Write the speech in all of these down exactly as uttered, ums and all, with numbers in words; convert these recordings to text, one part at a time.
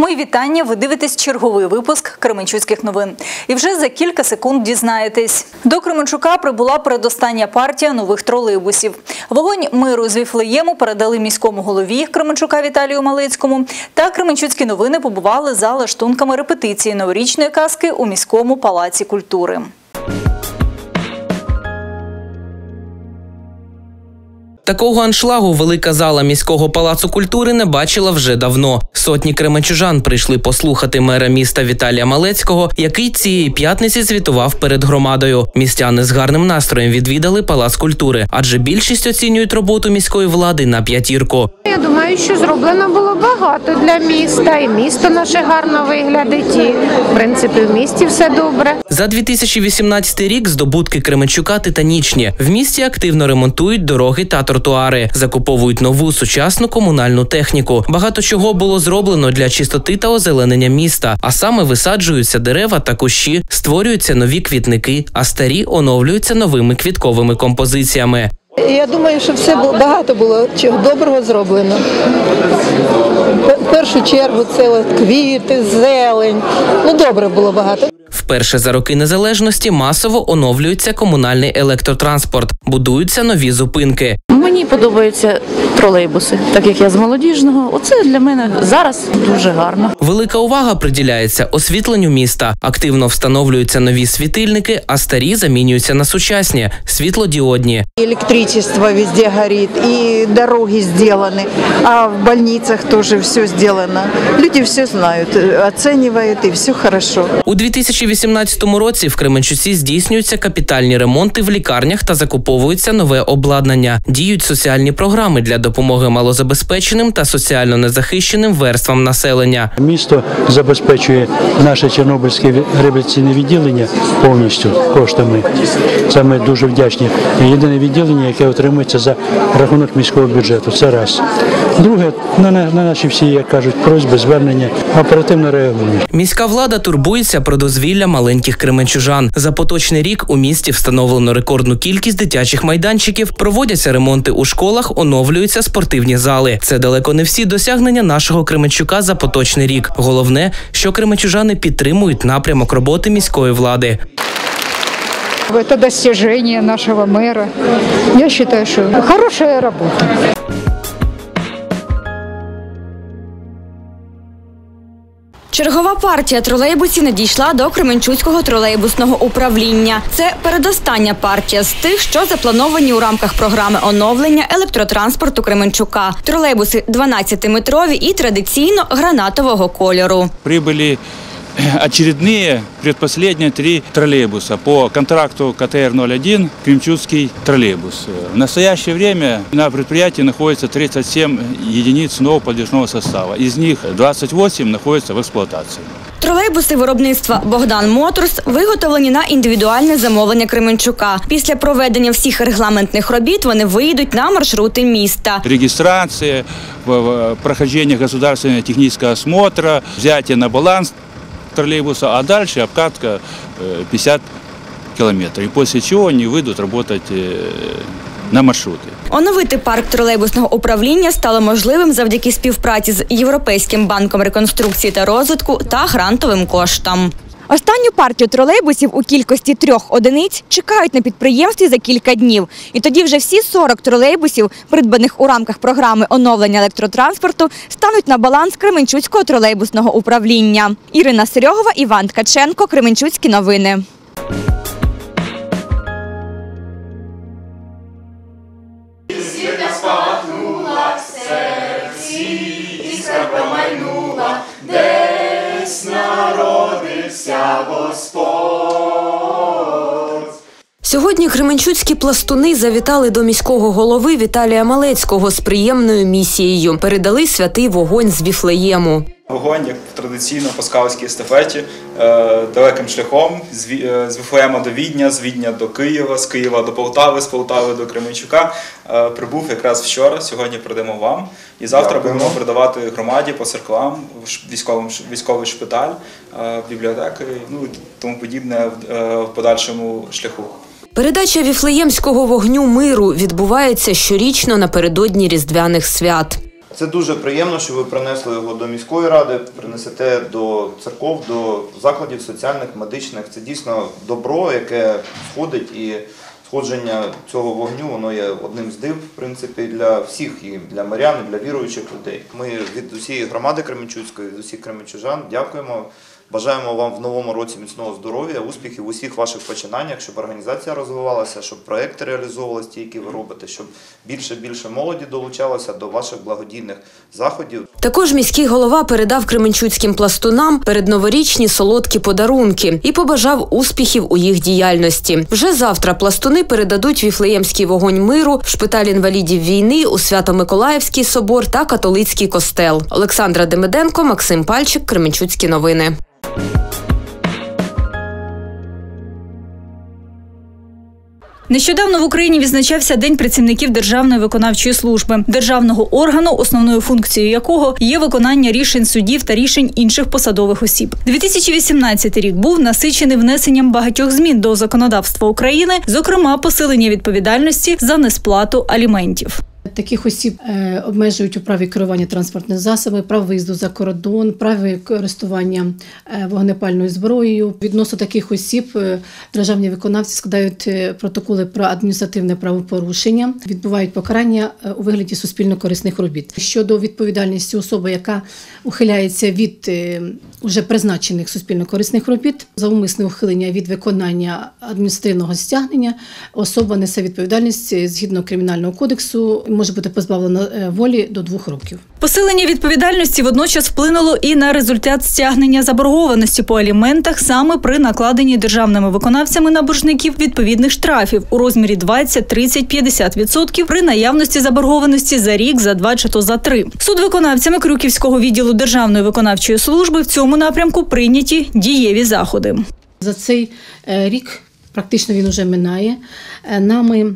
Мої вітання, ви дивитесь черговий випуск Кременчуцьких новин. І вже за кілька секунд дізнаєтесь. До Кременчука прибула передостання партія нових тролейбусів. Вогонь миру з Віфлеєму передали міському голові Кременчука Віталію Малецькому. Та Кременчуцькі новини побували за лаштунками репетиції новорічної казки у міському палаці культури. Такого аншлагу велика зала міського палацу культури не бачила вже давно. Сотні кременчужан прийшли послухати мера міста Віталія Малецького, який цієї п'ятниці звітував перед громадою. Містяни з гарним настроєм відвідали палац культури, адже більшість оцінюють роботу міської влади на п'ятірку. Я думаю, що зроблено було багато для міста, і місто наше гарно виглядить, і, в принципі, в місті все добре. За дві тисячі вісімнадцятий рік здобутки Кременчука титанічні. В місті активно ремонтують дороги та тротуари, закуповують нову сучасну комунальну техніку. Багато чого було зроблено для чистоти та озеленення міста, а саме висаджуються дерева та кущі, створюються нові квітники, а старі оновлюються новими квітковими композиціями. Я думаю, що все було, багато було чого доброго зроблено. В першу чергу це от квіти, зелень. Ну, добре було багато. Вперше за роки незалежності масово оновлюється комунальний електротранспорт, будуються нові зупинки. Мені подобаються тролейбуси, так як я з молодіжного. Оце для мене зараз дуже гарно. Велика увага приділяється освітленню міста. Активно встановлюються нові світильники, а старі замінюються на сучасні – світлодіодні. Електричество везде горить, і дороги зроблені, а в больницях теж все зроблено. Люди все знають, оцінюють, і все добре. У дві тисячі вісімнадцятому році в Кременчуці здійснюються капітальні ремонти в лікарнях та закуповується нове обладнання. Діють соціальні програми для допомоги малозабезпеченим та соціально незахищеним верствам населення. Місто забезпечує наше Чорнобильське реабілітаційне відділення повністю коштами. Це ми дуже вдячні. Єдине відділення, яке отримується за рахунок міського бюджету. Це раз. Друге, на, на наші всі, як кажуть, просьби, звернення оперативно реагують. Міська влада турбується про дозвілля маленьких кременчужан. За поточний рік у місті встановлено рекордну кількість дитячих майданчиків, проводяться ремонти у школах, оновлюються спортивні зали. Це далеко не всі досягнення нашого Кременчука за поточний рік. Головне, що кременчужани підтримують напрямок роботи міської влади. Это достижение нашего мэра. Я считаю, что хорошая работа. Чергова партія тролейбусів надійшла до Кременчуцького тролейбусного управління. Це передостання партія з тих, що заплановані у рамках програми оновлення електротранспорту Кременчука. Тролейбуси дванадцятиметрові і традиційно гранатового кольору. Прибыли очередные, предпоследние три троллейбуса по контракту ка тэ эр ноль один Кременчуцкий троллейбус. В настоящее время на предприятии находится тридцать семь единиц нового подвижного состава. Из них двадцать восемь находится в эксплуатации. Тролейбуси виробництва «Богдан Моторс» виготовлені на індивідуальне замовлення Кременчука. Після проведення всіх регламентних робіт вони виїдуть на маршрути міста. Регистрация, прохождение государственного технического осмотра, взятие на баланс троллейбуса, а дальше обкатка пятьдесят километров. И после чего они выйдут работать на маршрути. Оновити парк тролейбусного управління стало можливим завдяки співпраці з Європейським банком реконструкції та розвитку та грантовим коштам. Останню партію тролейбусів у кількості трьох одиниць чекають на підприємстві за кілька днів. І тоді вже всі сорок тролейбусів, придбаних у рамках програми оновлення електротранспорту, стануть на баланс Кременчуцького тролейбусного управління. Ірина Серьогова, Іван Ткаченко, Кременчуцькі новини. Сьогодні кременчуцькі пластуни завітали до міського голови Віталія Малецького з приємною місією. Передали святий вогонь з Віфлеєму. Вогонь, як традиційно по скаутській естафеті, далеким шляхом з Віфлеєма до Відня, з Відня до Києва, з Києва до Полтави, з Полтави до Кременчука. Прибув якраз вчора, сьогодні передамо вам. І завтра будемо передавати громаді по церквам, військовий шпиталь, бібліотеки, ну і тому подібне в подальшому шляху. Передача віфлеємського вогню миру відбувається щорічно напередодні Різдвяних свят. Це дуже приємно, що ви принесли його до міської ради, принесете до церков, до закладів соціальних, медичних. Це дійсно добро, яке сходить, і сходження цього вогню, воно є одним з див, в принципі, для всіх, і для мирян, і для віруючих людей. Ми від усієї громади Кременчуцької, від усіх кременчужан дякуємо. Бажаємо вам в новому році міцного здоров'я, успіхів у всіх ваших починаннях, щоб організація розвивалася, щоб проекти реалізовувалися, ті, які ви робите, щоб більше-більше молоді долучалося до ваших благодійних заходів. Також міський голова передав кременчуцьким пластунам передноворічні солодкі подарунки і побажав успіхів у їх діяльності. Вже завтра пластуни передадуть Віфлеємський вогонь миру в шпиталь інвалідів війни, у Свято-Миколаївський собор та католицький костел. Олександра Демиденко, Максим Пальчик, Кременчуцькі новини. Нещодавно в Україні відзначався День працівників Державної виконавчої служби, державного органу, основною функцією якого є виконання рішень судів та рішень інших посадових осіб. дві тисячі вісімнадцятий рік був насичений внесенням багатьох змін до законодавства України, зокрема посилення відповідальності за несплату аліментів. Таких осіб е, обмежують у праві керування транспортним засобом, право виїзду за кордон, право користування е, вогнепальною зброєю. Відносно таких осіб е, державні виконавці складають е, протоколи про адміністративне правопорушення, відбувають покарання е, у вигляді суспільно-корисних робіт. Щодо відповідальності особи, яка ухиляється від е, уже призначених суспільно-корисних робіт, за умисне ухилення від виконання адміністративного стягнення, особа несе відповідальність згідно Кримінального кодексу, може бути позбавлена волі до двох років. Посилення відповідальності водночас вплинуло і на результат стягнення заборгованості по аліментах саме при накладенні державними виконавцями на боржників відповідних штрафів у розмірі двадцять, тридцять, п'ятдесят відсотків при наявності заборгованості за рік, за два чи то за три. Суд виконавцями Крюківського відділу Державної виконавчої служби в цьому напрямку прийняті дієві заходи. За цей рік, практично він уже минає, нами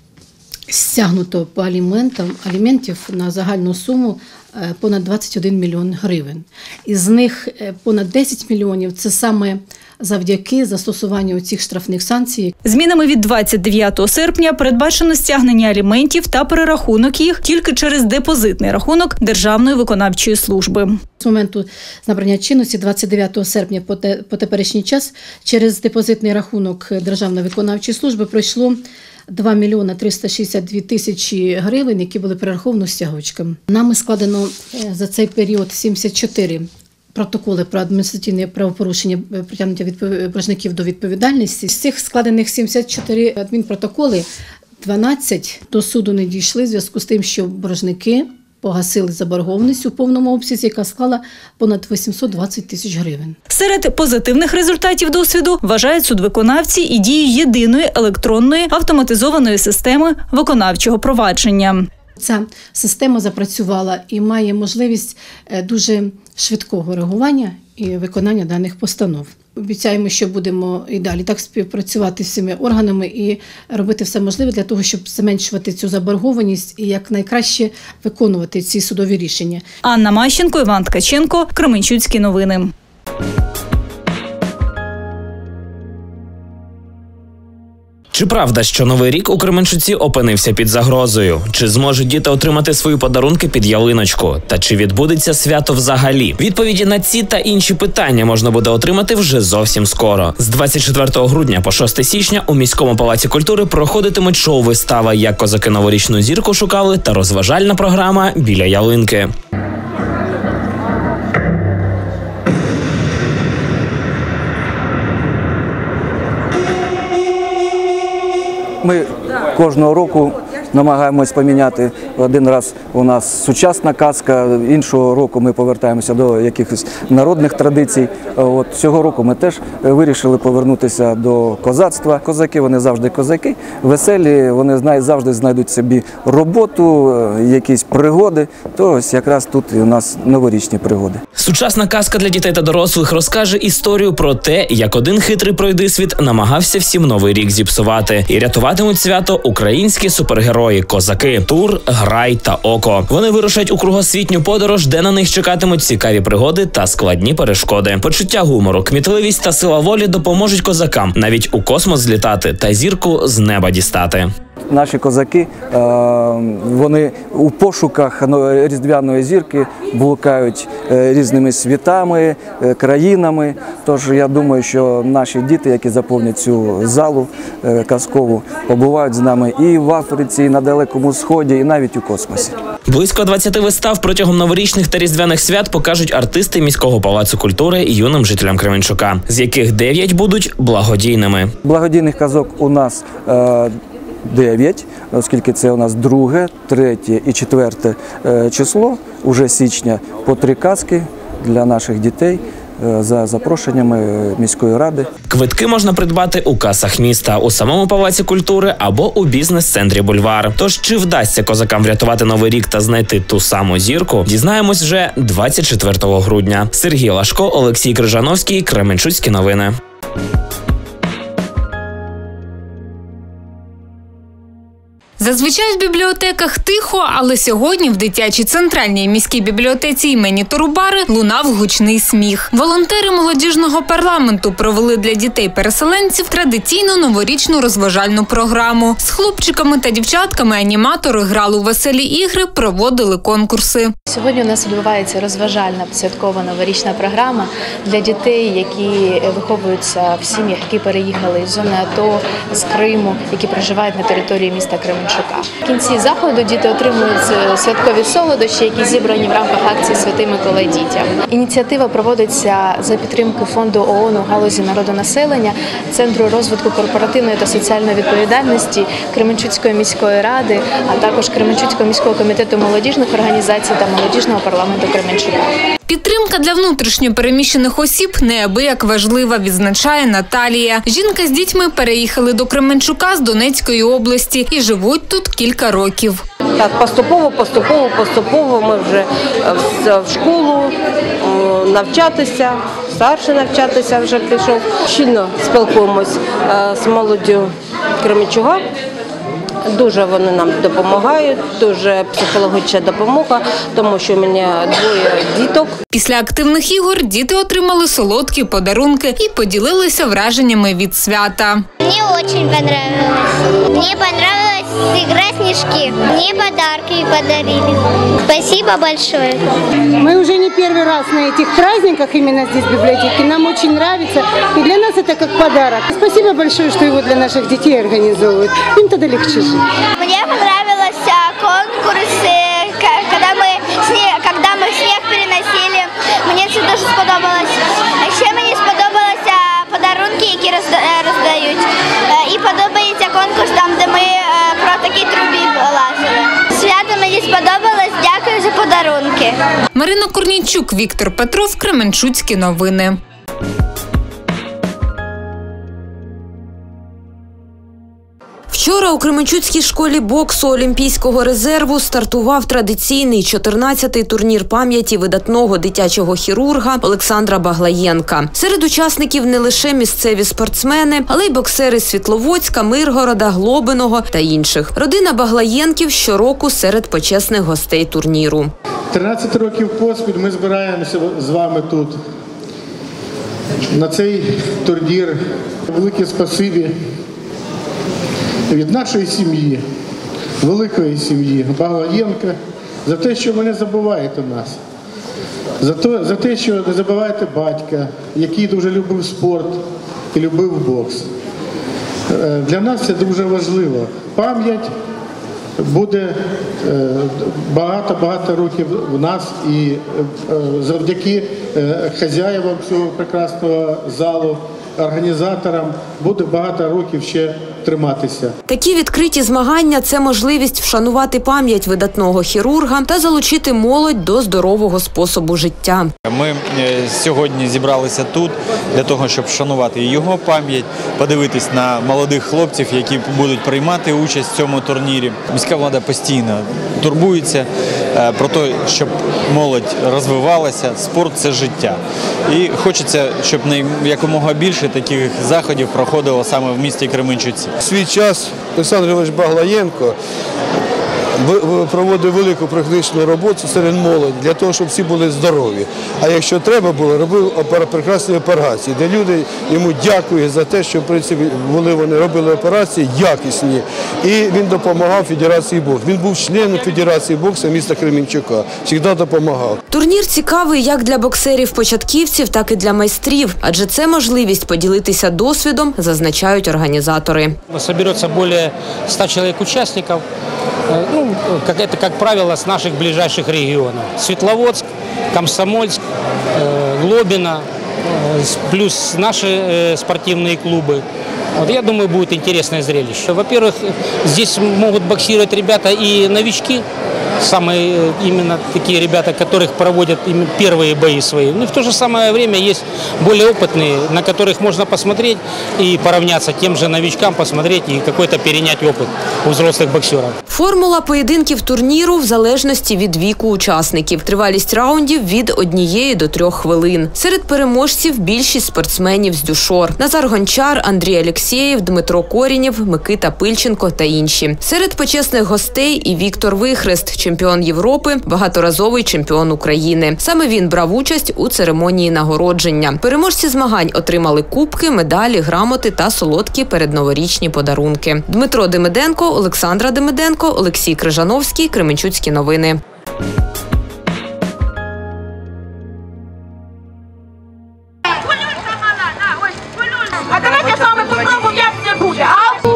стягнуто по аліментам, аліментів на загальну суму понад двадцять один мільйон гривень. Із них понад десять мільйонів – це саме завдяки застосуванню цих штрафних санкцій. Змінами від двадцять дев'ятого серпня передбачено стягнення аліментів та перерахунок їх тільки через депозитний рахунок Державної виконавчої служби. З моменту набрання чинності двадцять дев'ятого серпня по, те, по теперішній час через депозитний рахунок Державної виконавчої служби пройшло два мільйони триста шістдесят дві тисячі гривень, які були перераховані стягувачкам. Нами складено за цей період сімдесят чотири протоколи про адміністративне правопорушення, притягнуття боржників до відповідальності. З цих складених сімдесят чотири адмінпротоколи, дванадцять до суду не дійшли в зв'язку з тим, що боржники погасили заборгованість у повному обсязі, яка склала понад вісімсот двадцять тисяч гривень. Серед позитивних результатів досвіду вважають судвиконавці і дію єдиної електронної автоматизованої системи виконавчого провадження. Ця система запрацювала і має можливість дуже швидкого реагування і виконання даних постанов. Обіцяємо, що будемо і далі так співпрацювати з всіма органами і робити все можливе для того, щоб зменшувати цю заборгованість і якнайкраще виконувати ці судові рішення. Анна Мащенко, Іван Ткаченко, Кременчуцькі новини. Чи правда, що Новий рік у Кременчуці опинився під загрозою? Чи зможуть діти отримати свої подарунки під ялиночку? Та чи відбудеться свято взагалі? Відповіді на ці та інші питання можна буде отримати вже зовсім скоро. З двадцять четвертого грудня по шосте січня у міському палаці культури проходитимуть шоу-вистава «Як козаки новорічну зірку шукали» та розважальна програма «Біля ялинки». Ми кожного року намагаємось поміняти. Один раз у нас сучасна казка, іншого року ми повертаємося до якихось народних традицій. От цього року ми теж вирішили повернутися до козацтва. Козаки, вони завжди козаки, веселі, вони завжди знайдуть собі роботу, якісь пригоди. То ось якраз тут і у нас новорічні пригоди. Сучасна казка для дітей та дорослих розкаже історію про те, як один хитрий пройдисвіт намагався всім Новий рік зіпсувати. І рятуватимуть свято українські супергерої – козаки Тур, Грай та Око. Вони вирушать у кругосвітню подорож, де на них чекатимуть цікаві пригоди та складні перешкоди. Почуття гумору, кмітливість та сила волі допоможуть козакам навіть у космос злітати та зірку з неба дістати. наші козаки, вони у пошуках різдвяної зірки блукають різними світами, країнами. Тож я думаю, що наші діти, які заповнять цю залу казкову, побувають з нами і в Африці, і на Далекому Сході, і навіть у космосі. Близько двадцяти вистав протягом новорічних та різдвяних свят покажуть артисти міського палацу культури юним жителям Кременчука, з яких дев'ять будуть благодійними. Благодійних казок у нас е, дев'ять, оскільки це у нас друге, третє і четверте е, число, уже січня, по три казки для наших дітей е, за запрошеннями міської ради. Квитки можна придбати у касах міста, у самому палаці культури або у бізнес-центрі «Бульвар». Тож, чи вдасться козакам врятувати Новий рік та знайти ту саму зірку, дізнаємось вже двадцять четвертого грудня. Сергій Лашко, Олексій Крижановський, Кременчуцькі новини. Зазвичай в бібліотеках тихо, але сьогодні в дитячій центральній міській бібліотеці імені Турубари лунав гучний сміх. Волонтери молодіжного парламенту провели для дітей-переселенців традиційну новорічну розважальну програму. З хлопчиками та дівчатками аніматори грали у веселі ігри, проводили конкурси. Сьогодні у нас відбувається розважальна святкова новорічна програма для дітей, які виховуються в сім'ях, які переїхали із зони АТО, з Криму, які проживають на території міста Кременчука. В кінці заходу діти отримують святкові солодощі, які зібрані в рамках акції «Святий Миколай дітям». Ініціатива проводиться за підтримки фонду ООН у галузі народонаселення, Центру розвитку корпоративної та соціальної відповідальності, Кременчуцької міської ради, а також Кременчуцького міського комітету молодіжних організацій та молодіжного парламенту Кременчука. Підтримка для внутрішньо переміщених осіб неабияк важлива, відзначає Наталія. Жінка з дітьми переїхали до Кременчука з Донецької області і живуть тут кілька років. Так, поступово, поступово, поступово ми вже в школу навчатися, старший навчатися вже пішов. Щільно спілкуємось з молоддю Кременчука. Дуже вони нам допомагають, дуже психологічна допомога, тому що у мене двоє діток. Після активних ігор діти отримали солодкі подарунки і поділилися враженнями від свята. Мені дуже понравилось. Мені понравилось игра снежки. Мне подарки подарили. Спасибо большое. Мы уже не первый раз на этих праздниках именно здесь в библиотеке. Нам очень нравится. И для нас это как подарок. Спасибо большое, что его для наших детей организовывают. Им тогда легче жить. Мне понравилось конкурсы, когда мы снег, когда мы снег переносили. Мне це дуже сподобалось. Ще мені сподобалися подарунки, які роздають. І подобається конкурс там, де ми про такі трубі лазили. Свято мені сподобалось. Дякую за подарунки. Марина Корнійчук, Віктор Петров, Кременчуцькі новини. Вчора у Кременчуцькій школі боксу Олімпійського резерву стартував традиційний чотирнадцятий турнір пам'яті видатного дитячого хірурга Олександра Баглаєнка. Серед учасників не лише місцеві спортсмени, але й боксери Світловодська, Миргорода, Глобиного та інших. Родина Баглаєнків щороку серед почесних гостей турніру. тринадцять років поспіль ми збираємося з вами тут. На цей турнір велике спасибі від нашої сім'ї, великої сім'ї Баглаєнка, за те, що ви не забуваєте нас, за те, за те, що не забуваєте батька, який дуже любив спорт і любив бокс. Для нас це дуже важливо. Пам'ять буде багато-багато років в нас, і завдяки хазяївам цього прекрасного залу, організаторам буде багато років ще триматися. Такі відкриті змагання – це можливість вшанувати пам'ять видатного хірурга та залучити молодь до здорового способу життя. Ми сьогодні зібралися тут для того, щоб вшанувати його пам'ять, подивитись на молодих хлопців, які будуть приймати участь в цьому турнірі. Міська влада постійно турбується про те, щоб молодь розвивалася, спорт – це життя. І хочеться, щоб якомога більше таких заходів проходило саме в місті Кременчуці. В свій час Олександр Іванович Баглаєнко проводив велику практичну роботу серед молоді, для того, щоб всі були здорові. А якщо треба було, робив прекрасні операції, де люди йому дякують за те, що в принципі були вони робили операції якісні. І він допомагав Федерації боксу. Він був членом Федерації боксу міста Кременчука, завжди допомагав. Турнір цікавий як для боксерів-початківців, так і для майстрів, адже це можливість поділитися досвідом, зазначають організатори. Соберется более ста человек участников, ну, как это, как правило, с наших ближайших регионов. Светловодск, Комсомольск, Глобино, плюс наши спортивные клубы. Вот, я думаю, будет интересное зрелище. Во-первых, здесь могут боксировать ребята и новички, самые именно такие ребята, которых проводят первые бои свои. Ну и в то же самое время есть более опытные, на которых можно посмотреть и поравняться тем же новичкам, посмотреть и какой-то перенять опыт у взрослых боксеров. Формула поєдинків турніру в залежності від віку учасників. Тривалість раундів від однієї до трьох хвилин. Серед переможців більшість спортсменів з Дюшор. Назар Гончар, Андрій Алєксєєв, Дмитро Корінєв, Микита Пильченко та інші. Серед почесних гостей і Віктор Вихрест, чемпіон Європи, багаторазовий чемпіон України. Саме він брав участь у церемонії нагородження. Переможці змагань отримали кубки, медалі, грамоти та солодкі передноворічні подарунки. Дмитро Демиденко, Олександра Демиденко, Олексій Крижановський, Кременчуцькі новини. А давайте з вами попробуємо, як це буде, а?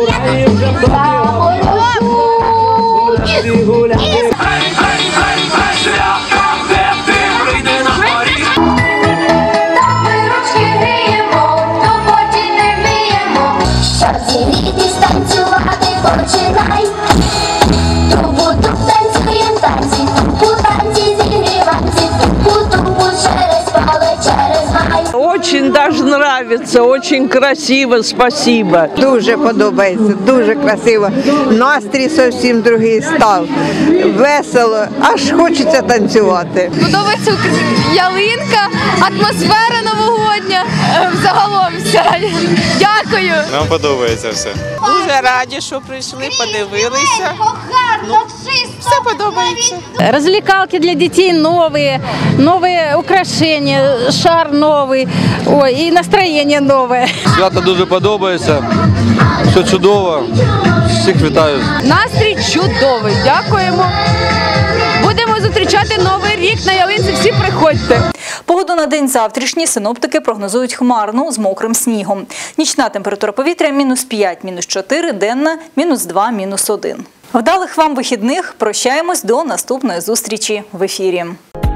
Очень даже нравится, очень красиво, спасибо. Дуже подобається, дуже красиво. Настрій зовсім другий став. Весело, аж хочеться танцювати. Подобається ялинка, атмосфера новогодня, загалом вся. Дякую. Нам подобається все. Дуже раді, що прийшли, подивилися. Ну, все подобається. Развлекалки для детей новые, новые украшения, шар новый, ой, и настроение новое. Свято дуже подобається, все чудово, всіх вітаю. Настрій чудовий, дякуємо. Будемо зустрічати Новий рік на ялинці, всі приходьте. Погоду на день завтрашній синоптики прогнозують хмарну з мокрим снігом. Нічна температура повітря – мінус п'ять, мінус чотири, денна – мінус два, мінус один. Вдалих вам вихідних, прощаємось до наступної зустрічі в ефірі.